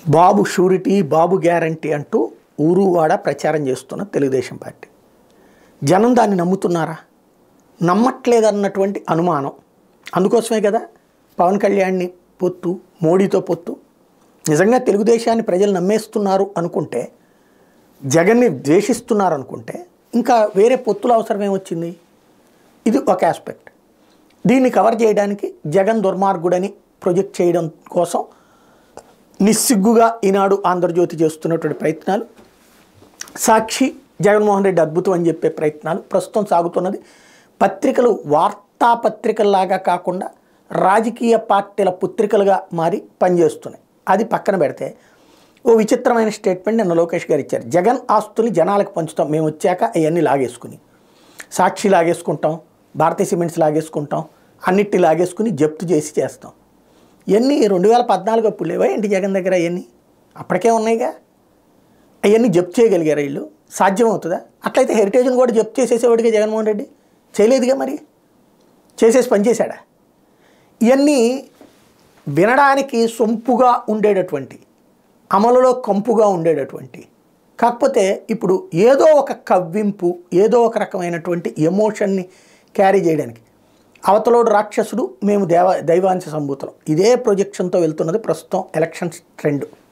బాబు surety బాబు guarantee అంటూ ఊరువాడ ప్రచారం చేస్తున్న తెలుగుదేశం పార్టీ జనం దాన్ని నమ్ముతున్నారా? నమ్మట్లేదన్నటువంటి అనుమానం. అందుకోసమే కదా పవన్ కళ్యాణ్ని పొత్తు, మోడీతో పొత్తు. నిజంగా తెలుగుదేశాన్ని ప్రజలు నమ్మేస్తున్నారు అనుకుంటే, జగన్ని ద్వేషిస్తున్నారు అనుకుంటే ఇంకా వేరే పొత్తుల అవసరం ఏమొచ్చింది? ఇది ఒక ఆస్పెక్ట్. దీన్ని కవర్ చేయడానికి జగన్ దుర్మార్గుడని ప్రొజెక్ట్ చేయడం కోసం నిస్సిగ్గుగా ఈనాడు ఆంధ్రజ్యోతి చేస్తున్నటువంటి ప్రయత్నాలు, సాక్షి జగన్మోహన్ రెడ్డి అద్భుతం అని చెప్పే ప్రయత్నాలు ప్రస్తుతం సాగుతున్నది. పత్రికలు వార్తాపత్రికల్లాగా కాకుండా రాజకీయ పార్టీల పుత్రికలుగా మారి పనిచేస్తున్నాయి. అది పక్కన పెడితే ఓ విచిత్రమైన స్టేట్మెంట్ నిన్న లోకేష్ గారు ఇచ్చారు. జగన్ ఆస్తుని జనాలకు పంచుతాం, మేము వచ్చాక అవన్నీ లాగేసుకుని, సాక్షి లాగేసుకుంటాం, భారతీయ సిమెంట్స్ లాగేసుకుంటాం, అన్నిటి లాగేసుకుని జప్తు చేసి చేస్తాం. ఇవన్నీ 2014 అప్పుడు లేవా ఏంటి జగన్ దగ్గర? అవన్నీ అప్పటికే ఉన్నాయిగా. అవన్నీ జప్తు చేయగలిగారు వీళ్ళు? సాధ్యమవుతుందా? అట్లయితే హెరిటేజ్ని కూడా జప్తు చేసేసేవాడిగా జగన్మోహన్ రెడ్డి చేయలేదుగా. మరి చేసేసి పనిచేశాడా? ఇవన్నీ వినడానికి సొంపుగా ఉండేటటువంటి, అమలులో కంపుగా ఉండేటటువంటి, కాకపోతే ఇప్పుడు ఏదో ఒక కవ్వింపు, ఏదో ఒక రకమైనటువంటి ఎమోషన్ని క్యారీ చేయడానికి అవతలోడు రాక్షసుడు, మేము దైవాంశ సంభూతులం, ఇదే ప్రొజెక్షన్తో వెళ్తున్నది ప్రస్తుతం ఎలక్షన్స్ ట్రెండ్.